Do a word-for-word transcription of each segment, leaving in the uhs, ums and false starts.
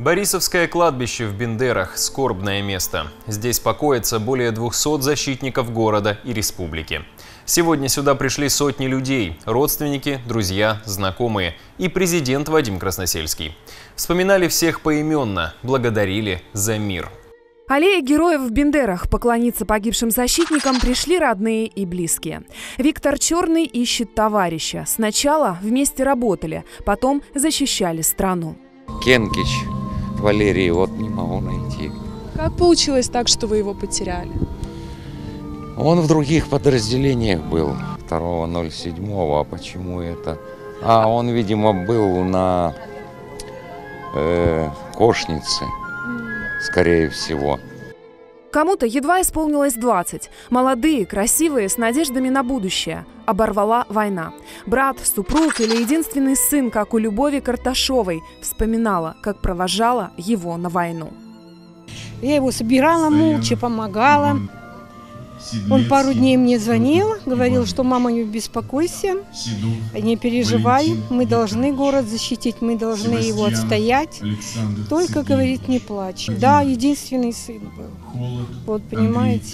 Борисовское кладбище в Бендерах – скорбное место. Здесь покоятся более двухсот защитников города и республики. Сегодня сюда пришли сотни людей – родственники, друзья, знакомые и президент Вадим Красносельский. Вспоминали всех поименно, благодарили за мир. Аллея героев в Бендерах. Поклониться погибшим защитникам пришли родные и близкие. Виктор Черный ищет товарища. Сначала вместе работали, потом защищали страну. Кенкич Валерий, вот не могу найти. Как получилось так, что вы его потеряли? Он в других подразделениях был. второго ноль седьмого, а почему это? А, он, видимо, был на э, Кошнице, скорее всего. Кому-то едва исполнилось двадцать. Молодые, красивые, с надеждами на будущее. Оборвала война. Брат, супруг или единственный сын, как у Любови Карташовой, вспоминала, как провожала его на войну. Я его собирала молча, помогала. Он пару дней мне звонил, говорил, что мама, не беспокойся, не переживай, мы должны город защитить, мы должны его отстоять. Только, говорит, не плачь. Да, единственный сын был. Вот, понимаете.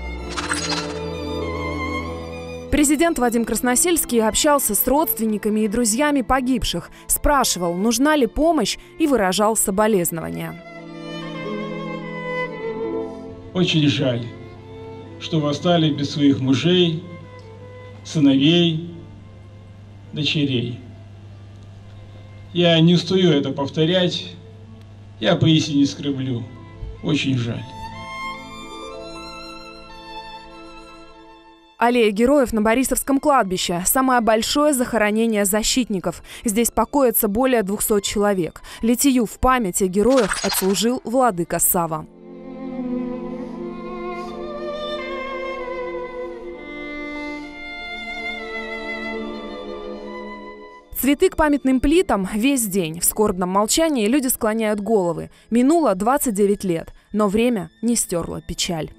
Президент Вадим Красносельский общался с родственниками и друзьями погибших, спрашивал, нужна ли помощь, и выражал соболезнования. Очень жаль, что вы остались без своих мужей, сыновей, дочерей. Я не устаю это повторять, я поистине скорблю. Очень жаль. Аллея героев на Борисовском кладбище – самое большое захоронение защитников. Здесь покоятся более двухсот человек. Литию в память о героях отслужил владыка Сава. Цветы к памятным плитам весь день. В скорбном молчании люди склоняют головы. Минуло двадцать девять лет, но время не стерло печаль.